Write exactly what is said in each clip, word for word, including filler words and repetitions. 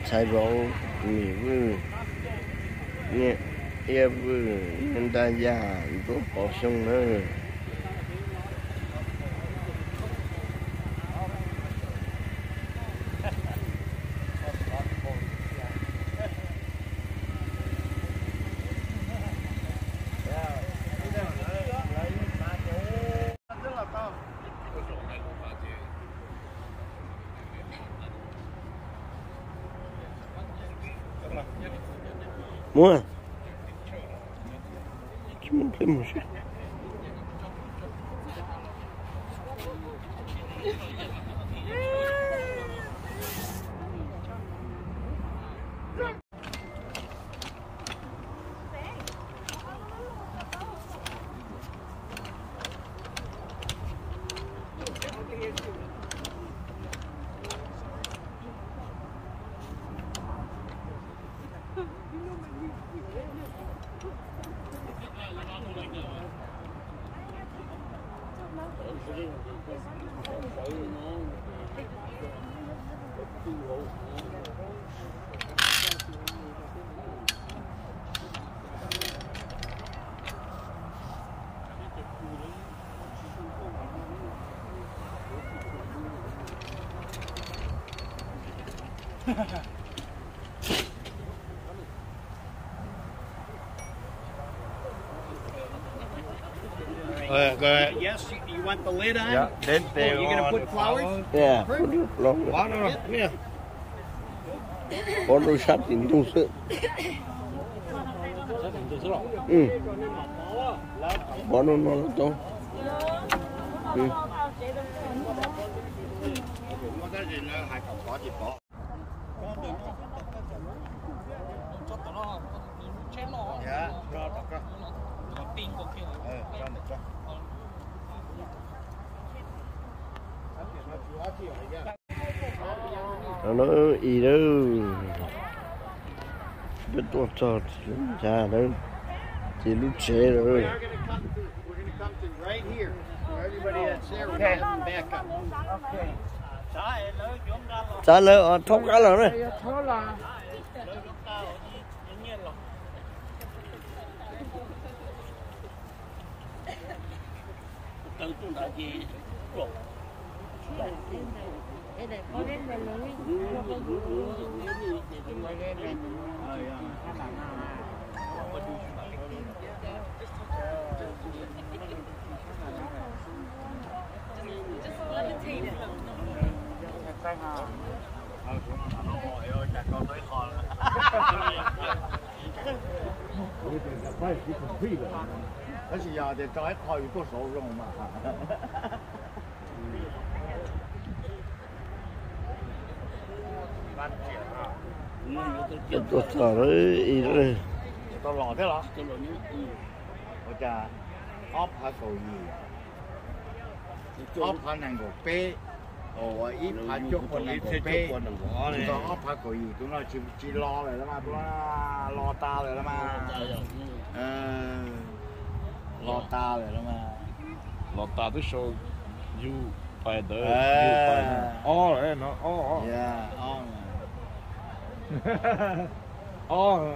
trái bóng nghỉ vư nhẹ e vư nhân ta già có bỏ sông nữa mua chúng mình một chút Uh, go ahead. Yes, you want the lid on? Yeah. Then oh, you're gonna put flowers? Yeah. Yeah. Có đôi sắt thì không sợ. Ừ. Có nó nó là to. Ừ. Dạ, cho tất cả. Nó ý đâu biết tôi cho cha đâu chỉ lúc trẻ rồi cha lỡ ở thóc cá lỡ này Có gì giờ thì trói khỏi có số rồi mà. tôi sợ đấy ý rồi tôi lò thế đó我就噏下數二，噏下能個啤，哦，依排捉個能個啤，就噏下個二，咁啊接接攞嚟啦嘛，攞攞打嚟啦嘛，誒，攞打嚟啦嘛， 攞打都數要排隊，要誒， 排哦，誒，喏，哦哦， yeah，哦， 哦。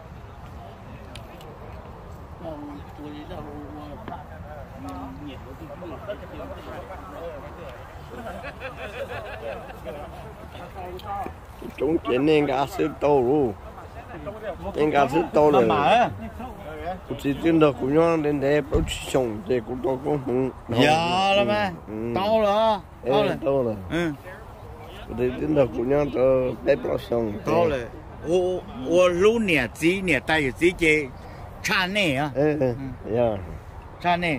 chúng chỉ nên cá sấu to luôn nên cá sấu to rồi cũng chỉ tin được cũng nhau đến đây bảo trồng thì cũng to cũng không dạ là mà to rồi to rồi to rồi ừ thì tin được cũng nhau cho bé bảo trồng to rồi ô ô lú nè chỉ nè tay chỉ chỉ cha nè à ừ dạ cha nè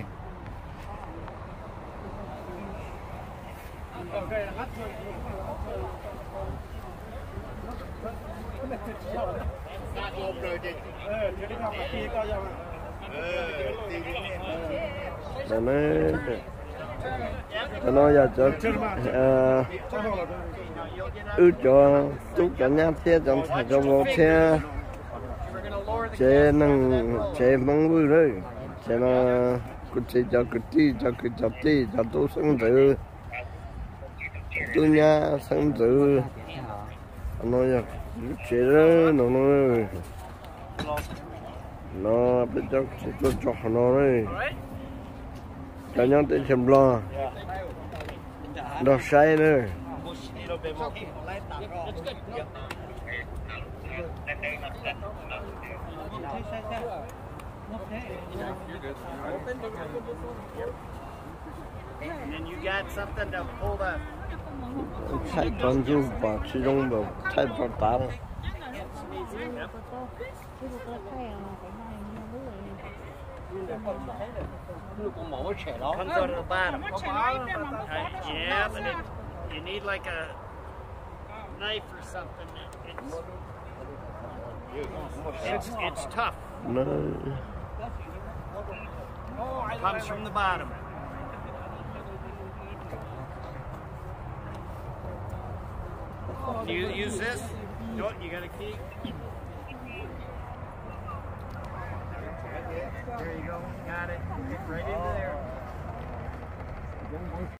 rồi nó nó giờ cho ư cho chú cả nhà thế trong thằng trong một xe xe năng xe măng vui đấy xe nó cứ xe cho cứ đi cho cứ cho đi cho tôi sinh tử tôi nhà sinh tử nó giờ chế đó nó nó nó bây giờ tôi cho nó đấy cả nhóm tới chấm lo nó say nữa And then you got something to pull the. chạy toàn du và chỉ dùng vào chạy vào tám Comes out of the bottom. Uh, yeah, but it, you need like a knife or something. It's, it's, it's tough. nó It comes from the bottom. You use this? No, you got a key. There you go. Got it. Get right into there.